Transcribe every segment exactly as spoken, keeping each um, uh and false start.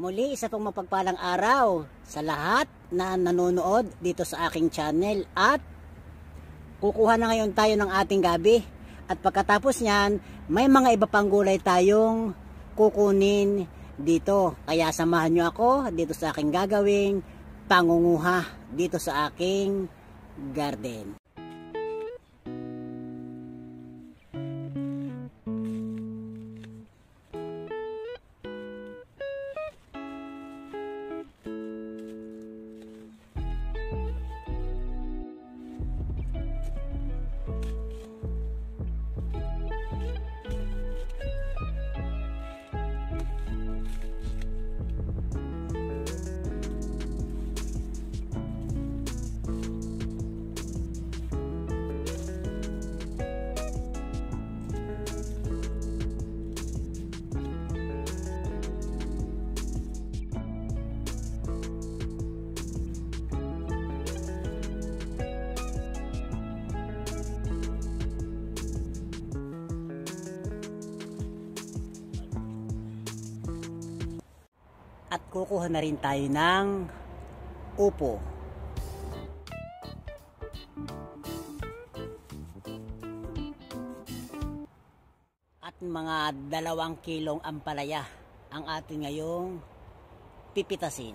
Muli, isa pong mapagpalang araw sa lahat na nanonood dito sa aking channel, at kukuha na ngayon tayo ng ating gabi, at pagkatapos nyan may mga iba pang gulay tayong kukunin dito, kaya samahan nyo ako dito sa aking gagawing pangunguha dito sa aking garden. At kukuha na rin tayo ng upo. At mga dalawang kilong ampalaya ang ating ngayong pipitasin.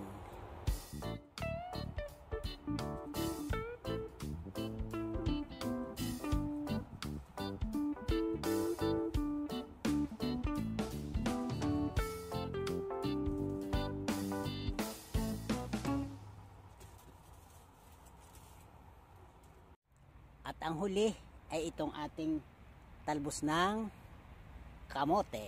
At ang huli ay itong ating talbos ng kamote.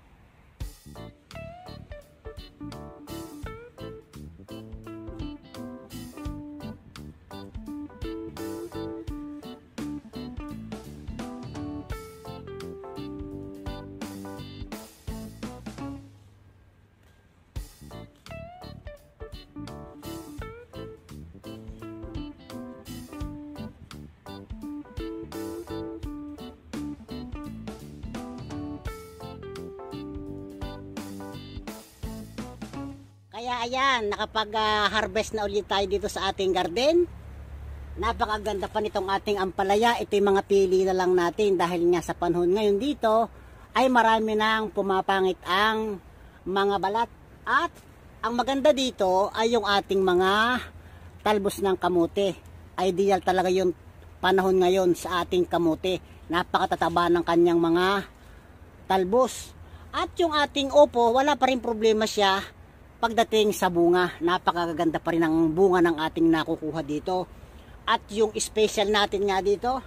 Kaya ayan, nakapag-harvest na ulit tayo dito sa ating garden. Napakaganda pa nitong ating ampalaya. Ito yung mga pili na lang natin dahil nga sa panahon ngayon dito ay marami nang pumapangit ang mga balat. At ang maganda dito ay yung ating mga talbos ng kamote. Ideal talaga yung panahon ngayon sa ating kamote. Napakatataba ng kanyang mga talbos. At yung ating upo, wala pa rin problema siya pagdating sa bunga. Napakaganda pa rin ang bunga ng ating nakukuha dito. At yung special natin nga dito,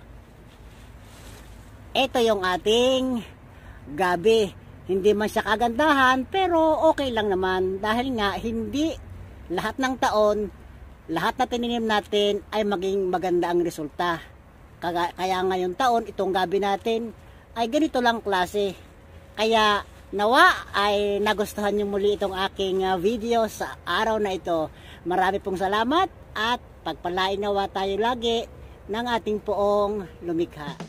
ito yung ating gabi. Hindi man siya kagandahan, pero okay lang naman dahil nga hindi lahat ng taon, lahat na tininim natin ay maging maganda ang resulta. Kaya ngayon taon, itong gabi natin ay ganito lang klase. Kaya nawa ay nagustuhan nyo muli itong aking video sa araw na ito. Marami pong salamat at pagpalain nawa tayo lagi ng ating poong lumikha.